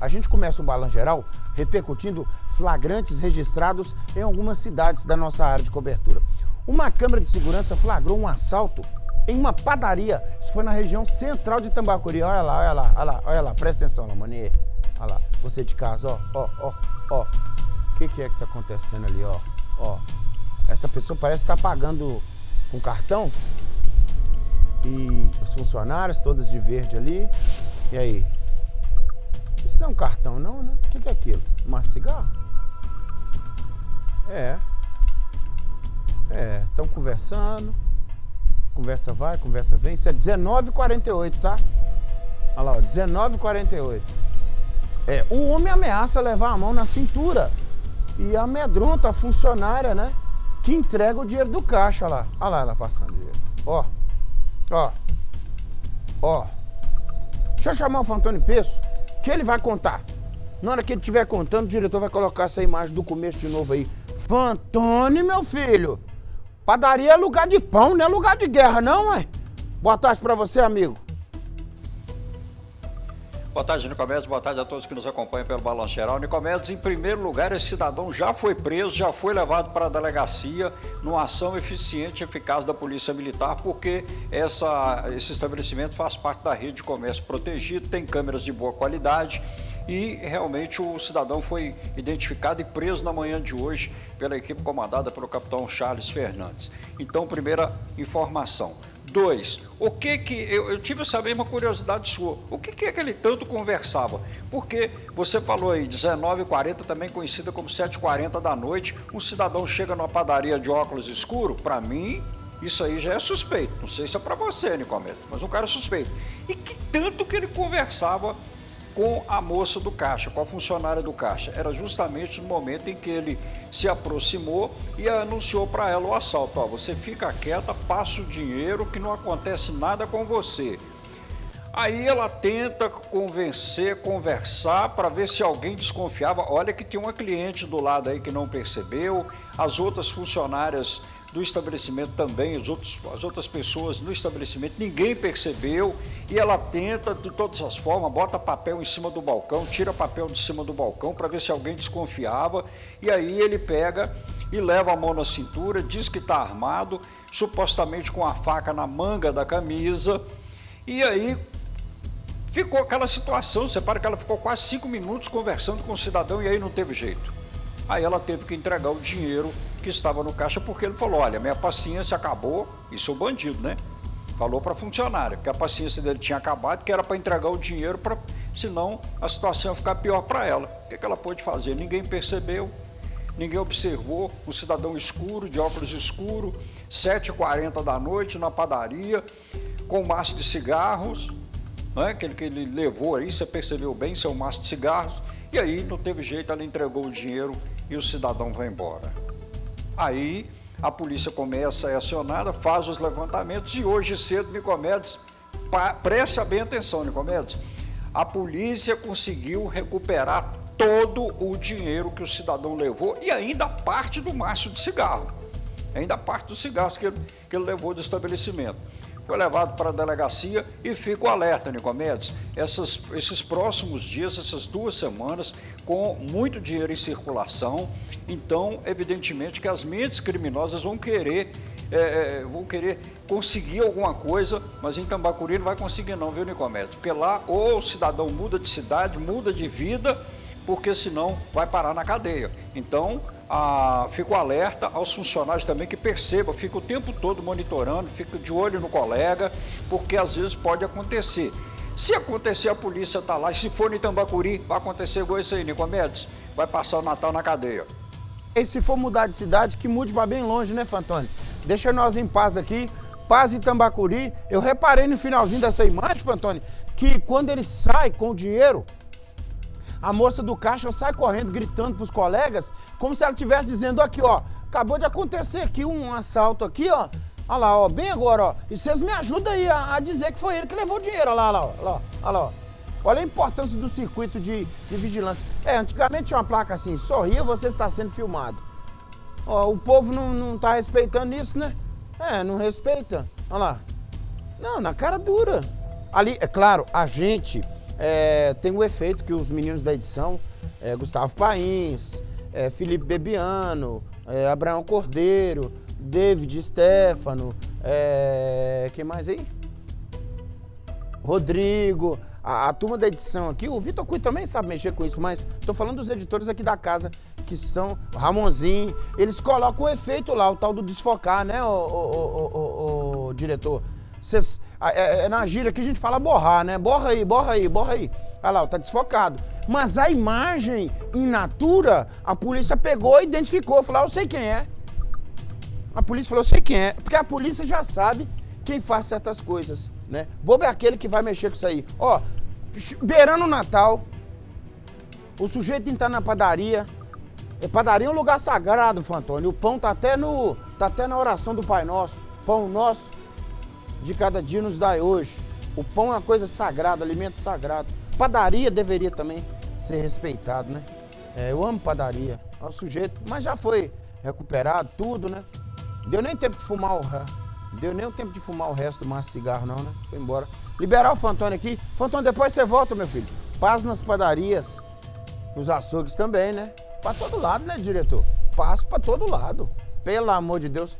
A gente começa o Balanço Geral repercutindo flagrantes registrados em algumas cidades da nossa área de cobertura. Uma câmera de segurança flagrou um assalto em uma padaria. Isso foi na região central de Tambacuri. Olha lá, olha lá, olha lá, olha lá. Presta atenção, Lamani. Olha lá, você de casa, ó. O que é que tá acontecendo ali, ó? Essa pessoa parece estar pagando com cartão. E os funcionários, todas de verde ali. E aí? Isso não é um cartão não, né? O que é aquilo? Uma cigarro? Estão conversando. Conversa vai, conversa vem. Isso é 19h48, tá? Olha lá, ó, 19h48. O homem ameaça levar a mão na cintura e amedronta a funcionária, né? Que entrega o dinheiro do caixa, olha lá. Olha lá ela passando dinheiro. Ó. Deixa eu chamar o Fantônio Peço, que ele vai contar. Na hora que ele estiver contando, o diretor vai colocar essa imagem do começo de novo aí. Fantônio, meu filho. Padaria é lugar de pão, não é lugar de guerra, não, é? Boa tarde pra você, amigo. Boa tarde, Nicomedes. Boa tarde a todos que nos acompanham pelo Balanço Geral. Nicomedes, em primeiro lugar, esse cidadão já foi preso, já foi levado para a delegacia numa ação eficiente e eficaz da Polícia Militar, porque esse estabelecimento faz parte da rede de comércio protegido, tem câmeras de boa qualidade e realmente o cidadão foi identificado e preso na manhã de hoje pela equipe comandada pelo capitão Charles Fernandes. Então, primeira informação. 2, eu tive essa mesma curiosidade sua, o que é que ele tanto conversava? Porque você falou aí, 19h40, também conhecida como 7h40 da noite, um cidadão chega numa padaria de óculos escuro, para mim, isso aí já é suspeito, não sei se é para você, Nicomedes, mas um cara suspeito. E que tanto que ele conversava com a moça do caixa, com a funcionária do caixa? Era justamente no momento em que ele se aproximou e anunciou para ela o assalto. Ó, você fica quieta, passa o dinheiro que não acontece nada com você. Aí ela tenta conversar para ver se alguém desconfiava. Olha que tem uma cliente do lado aí que não percebeu, as outras funcionárias do estabelecimento também, as outras pessoas no estabelecimento, ninguém percebeu, e ela tenta de todas as formas, bota papel em cima do balcão, tira papel de cima do balcão para ver se alguém desconfiava, e aí ele pega e leva a mão na cintura, diz que está armado, supostamente com a faca na manga da camisa, e aí ficou aquela situação, você repara que ela ficou quase 5 minutos conversando com o cidadão e aí não teve jeito. Aí ela teve que entregar o dinheiro que estava no caixa, porque ele falou, olha, minha paciência acabou, isso é o bandido, né? Falou para a funcionária que a paciência dele tinha acabado, que era para entregar o dinheiro, senão a situação ia ficar pior para ela. O que ela pôde fazer? Ninguém percebeu, ninguém observou, um cidadão escuro, de óculos escuro, 7h40 da noite, na padaria, com um maço de cigarros, né? Que ele levou aí, você percebeu bem, seu maço de cigarros, e aí não teve jeito, ela entregou o dinheiro e o cidadão vai embora. Aí a polícia começa a ser acionada, faz os levantamentos e hoje cedo, Nicomedes, preste bem atenção, Nicomedes, a polícia conseguiu recuperar todo o dinheiro que o cidadão levou e ainda parte do maço de cigarro, ainda parte dos cigarros que ele levou do estabelecimento. Foi levado para a delegacia e fica o alerta, Nicomedes, esses próximos dias, essas 2 semanas, com muito dinheiro em circulação, então, evidentemente, que as mentes criminosas vão querer conseguir alguma coisa, mas em Tambacuri não vai conseguir não, viu, Nicomedes? Porque lá ou o cidadão muda de cidade, muda de vida, porque senão vai parar na cadeia. Então, fico alerta aos funcionários também que percebam, fica o tempo todo monitorando, fica de olho no colega, porque às vezes pode acontecer. Se acontecer, a polícia está lá, e se for em Tambacuri, vai acontecer igual isso aí, Nicomedes, vai passar o Natal na cadeia. E se for mudar de cidade, que mude para bem longe, né, Fantônio? Deixa nós em paz aqui, paz em Tambacuri. Eu reparei no finalzinho dessa imagem, Fantônio, que quando ele sai com o dinheiro, a moça do caixa sai correndo, gritando para os colegas, como se ela estivesse dizendo aqui, ó, acabou de acontecer aqui um assalto aqui, ó, olha lá, ó, bem agora, ó, e vocês me ajudam aí a dizer que foi ele que levou o dinheiro, olha lá, olha lá, olha lá, ó. Olha a importância do circuito de vigilância. Antigamente tinha uma placa assim, sorria, você está sendo filmado. Ó, o povo não tá respeitando isso, né? Não respeita, olha lá. Não, na cara dura. Ali, é claro, a gente tem o efeito que os meninos da edição, Gustavo Pains, Felipe Bebiano, Abraão Cordeiro, David Stefano, quem mais aí? Rodrigo, a turma da edição aqui, o Vitor Cui também sabe mexer com isso, mas tô falando dos editores aqui da casa, que são Ramonzinho, eles colocam o efeito lá, o tal do desfocar, né, o diretor? Na gíria que a gente fala borrar, né? Borra aí. Olha lá, tá desfocado. Mas a imagem in natura, a polícia pegou e identificou, falou, eu sei quem é. A polícia falou, eu sei quem é, porque a polícia já sabe quem faz certas coisas, né? Bobo é aquele que vai mexer com isso aí. Ó, beirando o Natal, o sujeito entrar na padaria. Padaria é um lugar sagrado, Fantônio. O pão tá até na oração do Pai Nosso. Pão nosso de cada dia nos dai hoje. O pão é uma coisa sagrada, alimento sagrado. Padaria deveria também ser respeitado, né? Eu amo padaria. É o sujeito, mas já foi recuperado tudo, né? Deu nem tempo de fumar o resto do maço de cigarro, não, né? Foi embora. Liberar o Fantônio aqui. Fantônio, depois você volta, meu filho. Paz nas padarias, nos açougues também, né? Pra todo lado, né, diretor? Paz pra todo lado. Pelo amor de Deus.